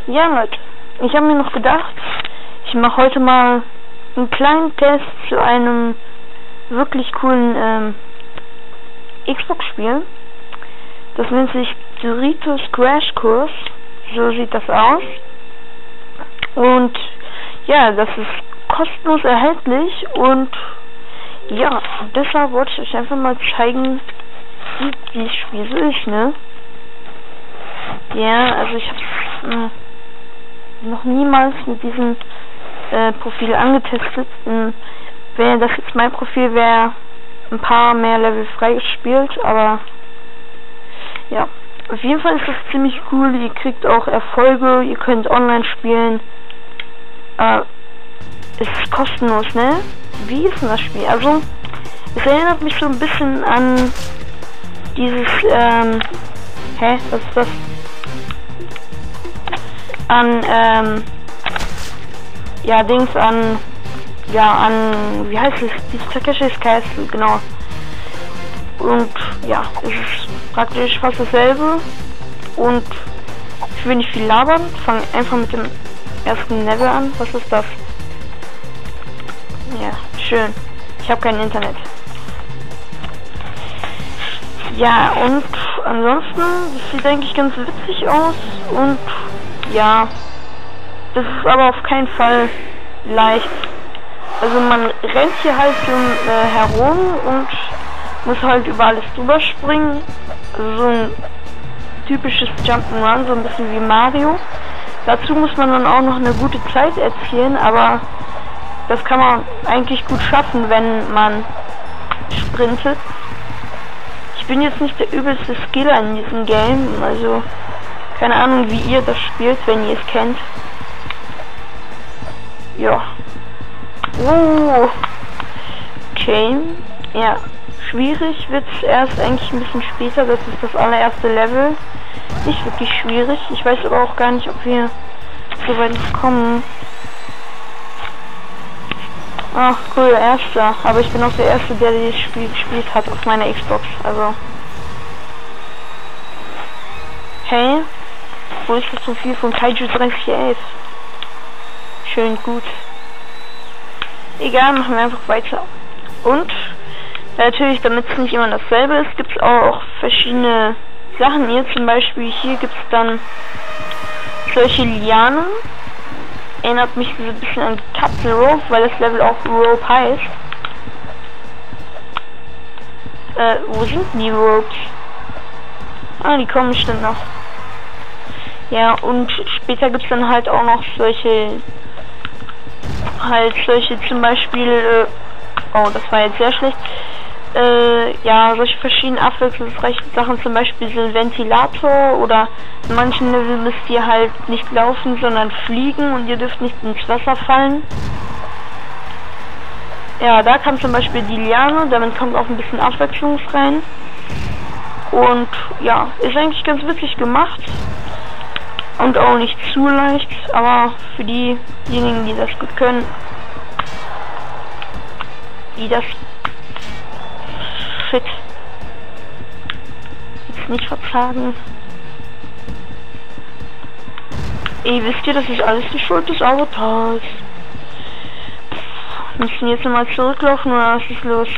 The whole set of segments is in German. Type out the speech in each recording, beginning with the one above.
Ja, Leute, ich habe mir noch gedacht, ich mache heute mal einen kleinen Test zu einem wirklich coolen Xbox-Spiel. Das nennt sich Doritos Crash Course. So sieht das aus. Und ja, das ist kostenlos erhältlich und ja, deshalb wollte ich euch einfach mal zeigen, wie dieses Spiel so ist, ne? Ja, also ich habe noch niemals mit diesem Profil angetestet. Wenn das jetzt mein Profil wäre, ein paar mehr Level freigespielt, aber ja, auf jeden Fall ist das ziemlich cool. Ihr kriegt auch Erfolge, ihr könnt online spielen. Es ist kostenlos, ne? Wie ist denn das Spiel? Also, es erinnert mich so ein bisschen an dieses, was ist das? Wie heißt es? Dieses Takeshi's Castle, genau. Und ja, es ist praktisch fast dasselbe. Und ich will nicht viel labern, fange einfach mit dem ersten Level an. Was ist das? Ja, schön. Ich habe kein Internet. Ja, und ansonsten, das sieht eigentlich ganz witzig aus. Und ja, das ist aber auf keinen Fall leicht. Also man rennt hier halt so herum und muss halt über alles drüber springen. Also so ein typisches Jump'n'Run, so ein bisschen wie Mario. Dazu muss man dann auch noch eine gute Zeit erzielen, aber das kann man eigentlich gut schaffen, wenn man sprintet. Ich bin jetzt nicht der übelste Skiller in diesem Game, also keine Ahnung, wie ihr das spielt, wenn ihr es kennt. Ja. Okay. Ja. Schwierig wird es erst eigentlich ein bisschen später. Das ist das allererste Level. Nicht wirklich schwierig. Ich weiß aber auch gar nicht, ob wir so weit kommen. Ach cool, erster. Aber ich bin auch der Erste, der dieses Spiel gespielt hat auf meiner Xbox. Also. Hey. Wo ist das Profil von Kaiju 3011? Schön gut. Egal, machen wir einfach weiter. Und natürlich, damit es nicht immer dasselbe ist, gibt es auch verschiedene Sachen hier. Zum Beispiel hier gibt es dann solche Lianen. Erinnert mich so ein bisschen an Captain Rope, weil das Level auch Rope heißt. Wo sind die Ropes? Ah, die kommen bestimmt noch. Ja, und später gibt es dann halt auch noch solche zum Beispiel, oh, das war jetzt sehr schlecht, ja, solche verschiedenen abwechslungsreichen Sachen, zum Beispiel so ein Ventilator, oder in manchen Level müsst ihr halt nicht laufen, sondern fliegen und ihr dürft nicht ins Wasser fallen. Ja, da kam zum Beispiel die Liane, damit kommt auch ein bisschen Abwechslung rein. Und ja, ist eigentlich ganz witzig gemacht. Und auch nicht zu leicht, aber für diejenigen, die das gut können, die das shit jetzt nicht verzagen. Ey, wisst ihr, das ist alles die Schuld des Avatars. Müssen jetzt nochmal zurücklaufen oder was ist los?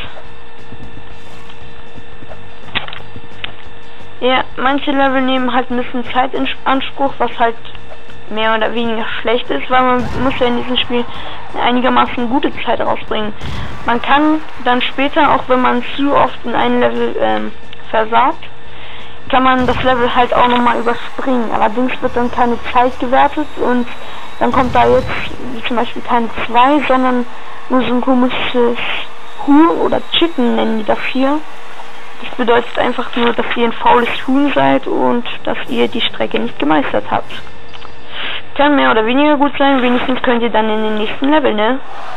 Ja, manche Level nehmen halt ein bisschen Zeit in Anspruch, was halt mehr oder weniger schlecht ist, weil man muss ja in diesem Spiel einigermaßen gute Zeit rausbringen. Man kann dann später, auch wenn man zu oft in einem Level versagt, kann man das Level halt auch nochmal überspringen. Allerdings wird dann keine Zeit gewertet und dann kommt da jetzt wie zum Beispiel keine 2, sondern nur so ein komisches Huhn oder Chicken nennen die das hier. Das bedeutet einfach nur, dass ihr ein faules Huhn seid und dass ihr die Strecke nicht gemeistert habt. Kann mehr oder weniger gut sein, wenigstens könnt ihr dann in den nächsten Level, ne?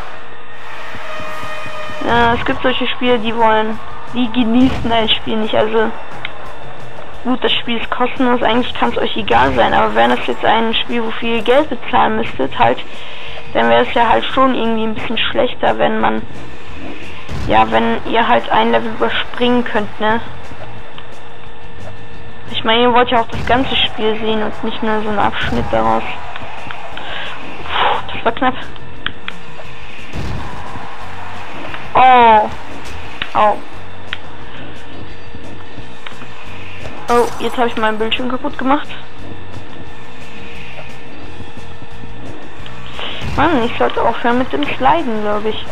Es gibt solche Spiele, die genießen ein Spiel nicht, also gut, das Spiel ist kostenlos, eigentlich kann es euch egal sein, aber wenn es jetzt ein Spiel, wofür ihr Geld bezahlen müsstet, halt, dann wäre es ja halt schon irgendwie ein bisschen schlechter, wenn ihr halt ein Level überspringen könnt, ne? Ich meine, ihr wollt ja auch das ganze Spiel sehen und nicht nur so einen Abschnitt daraus. Puh, das war knapp. Oh. Oh. Oh, jetzt habe ich meinen Bildschirm kaputt gemacht. Mann, ich sollte aufhören mit dem Sliden, glaube ich.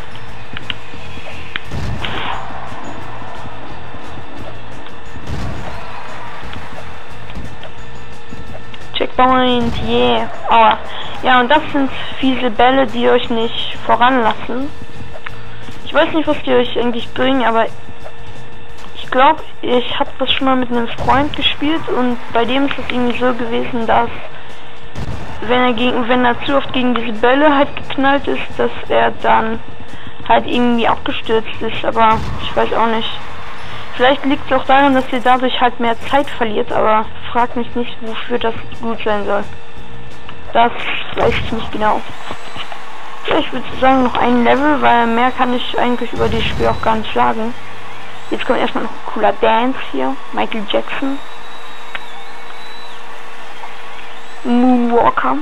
Checkpoint, yeah. Aua. Ja, und das sind fiese Bälle, die euch nicht voranlassen. Ich weiß nicht, was die euch eigentlich bringen, aber ich glaube, ich habe das schon mal mit einem Freund gespielt und bei dem ist es irgendwie so gewesen, dass wenn er zu oft gegen diese Bälle halt geknallt ist, dass er dann halt irgendwie abgestürzt ist, aber ich weiß auch nicht. Vielleicht liegt es auch daran, dass ihr dadurch halt mehr Zeit verliert, aber fragt mich nicht, wofür das gut sein soll. Das weiß ich nicht genau. Ja, ich würde sagen noch ein Level, weil mehr kann ich eigentlich über das Spiel auch gar nicht sagen. Jetzt kommt erstmal noch ein cooler Dance hier, Michael Jackson. Moonwalker.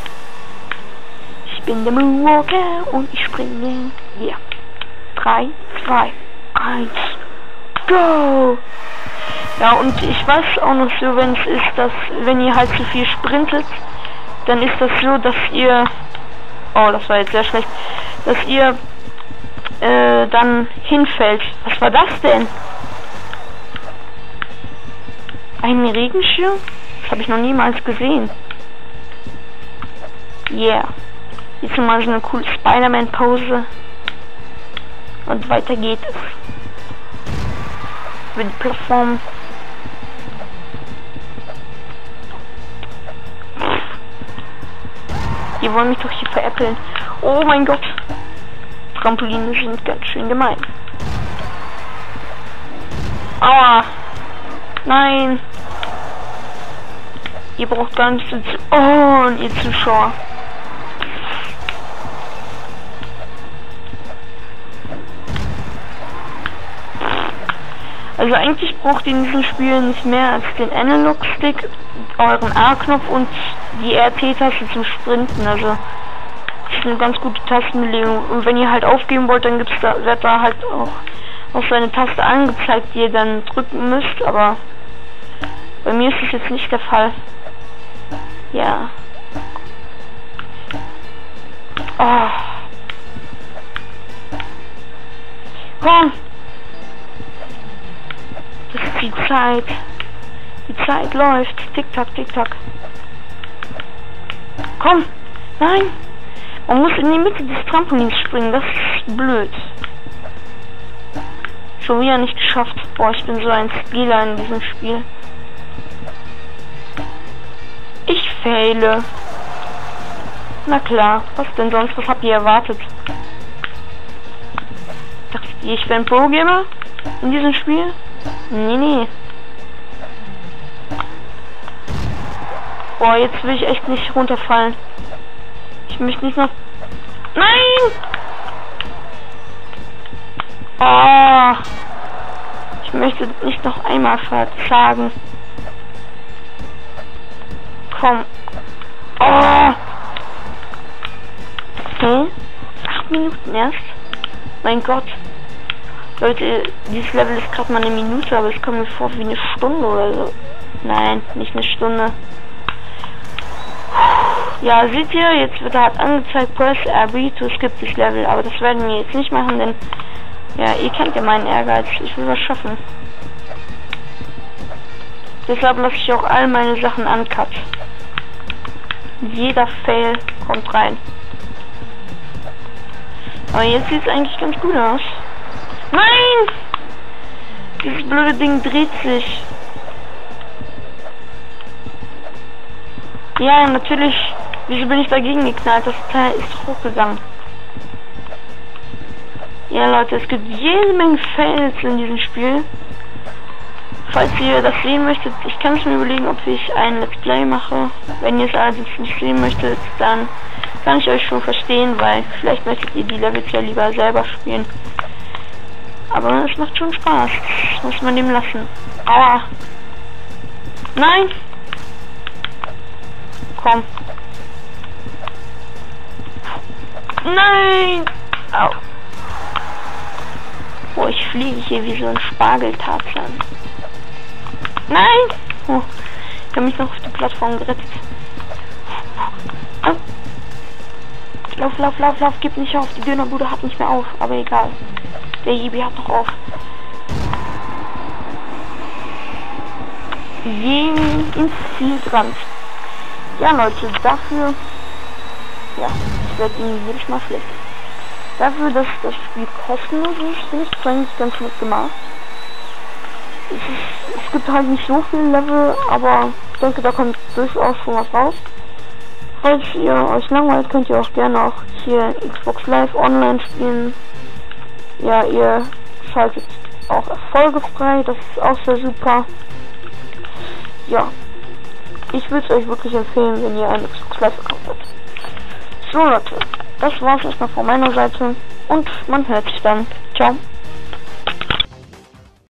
Ich bin der Moonwalker und ich springe. Hier. 3, 2, 1. Go! Ja, und ich weiß auch noch so, wenn es ist, dass wenn ihr halt zu viel sprintet, dann ist das so, dass ihr... Oh, das war jetzt sehr schlecht. Dass ihr dann hinfällt. Was war das denn? Ein Regenschirm? Das habe ich noch niemals gesehen. Yeah. Jetzt mal so eine coole Spider-Man-Pose. Und weiter geht es. Über die Plattform. Die wollen mich doch hier veräppeln. Oh mein Gott. Trampoline sind ganz schön gemein. Aua. Nein. Ihr braucht gar nicht so zu... Oh, und ihr Zuschauer. Also eigentlich braucht ihr in diesem Spiel nicht mehr als den Analog-Stick, euren A-Knopf und die RT-Taste zum Sprinten. Also das ist eine ganz gute Tastenbelegung. Und wenn ihr halt aufgeben wollt, dann wird da halt auch so eine Taste angezeigt, die ihr dann drücken müsst. Aber bei mir ist das jetzt nicht der Fall. Ja. Oh. Komm! Das ist die Zeit. Die Zeit läuft. Tick-Tack, Tick-Tack. Komm! Nein! Man muss in die Mitte des Trampolins springen. Das ist blöd. Schon wieder nicht geschafft. Boah, ich bin so ein Spieler in diesem Spiel. Ich fehle. Na klar. Was denn sonst? Was habt ihr erwartet? Dachtet ihr, ich bin ein Pro-Gamer in diesem Spiel? Nee, nee. Boah, jetzt will ich echt nicht runterfallen. Ich möchte nicht noch... Nein! Oh! Ich möchte nicht noch einmal versagen. Komm. Oh! Okay. 8 Minuten erst? Mein Gott. Leute, dieses Level ist gerade mal eine Minute, aber es kommt mir vor wie eine Stunde oder so. Nein, nicht eine Stunde. Ja, seht ihr, jetzt wird halt angezeigt, press RB to skip this Level, aber das werden wir jetzt nicht machen, denn ja, ihr kennt ja meinen Ehrgeiz, ich will was schaffen. Deshalb lasse ich auch all meine Sachen uncut. Jeder Fail kommt rein. Aber jetzt sieht es eigentlich ganz gut aus. Nein! Dieses blöde Ding dreht sich. Ja, natürlich. Wieso bin ich dagegen geknallt? Das Teil ist hochgegangen. Ja, Leute, es gibt jede Menge Fails in diesem Spiel. Falls ihr das sehen möchtet, ich kann es mir überlegen, ob ich ein Let's Play mache. Wenn ihr es allerdings nicht sehen möchtet, dann kann ich euch schon verstehen, weil vielleicht möchtet ihr die Levels ja lieber selber spielen. Aber es macht schon Spaß. Das muss man dem lassen. Aua. Nein! Komm. Nein! Au. Oh, ich fliege hier wie so ein Spargeltarzan. Nein! Oh, ich habe mich noch auf die Plattform gerettet. Oh. Lauf, gib nicht auf. Die Dönerbude hat nicht mehr auf, aber egal. Der Hibi hat noch auf. Ins Ziel dran. Ja, Leute, dafür... Ja, ich werde ihn jedes Mal schlecht. Dafür, dass das Spiel kostenlos ist, finde ich es eigentlich ganz nett gemacht. Es gibt halt nicht so viele Level, aber ich denke, da kommt durchaus schon was raus. Falls ihr euch langweilt, könnt ihr auch gerne auch hier Xbox Live Online spielen. Ja, ihr schaltet auch Erfolge frei, das ist auch sehr super. Ja, ich würde es euch wirklich empfehlen, wenn ihr einen Xbox Live Account habt. So Leute, das war's erstmal von meiner Seite und man hört sich dann. Ciao.